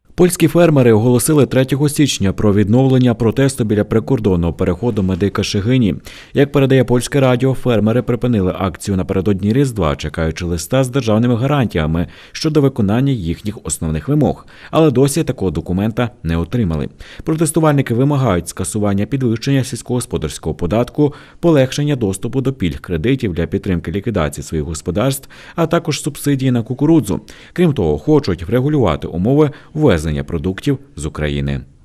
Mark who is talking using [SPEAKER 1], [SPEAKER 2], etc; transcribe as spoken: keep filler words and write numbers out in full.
[SPEAKER 1] Польські фермери оголосили третього січня про відновлення протесту біля прикордонного переходу Медика-Шегині. Як передає Польське радіо, фермери припинили акцію напередодні Різдва, чекаючи листа з державними гарантіями щодо виконання їхніх основних вимог. Але досі такого документа не отримали. Протестувальники вимагають скасування підвищення сільськогосподарського податку, полегшення доступу до пільг кредитів для підтримки ліквідації своїх господарств, а також субсидії на кукурудзу. Крім того, хочуть врегулювати умови ввезення продуктів з України.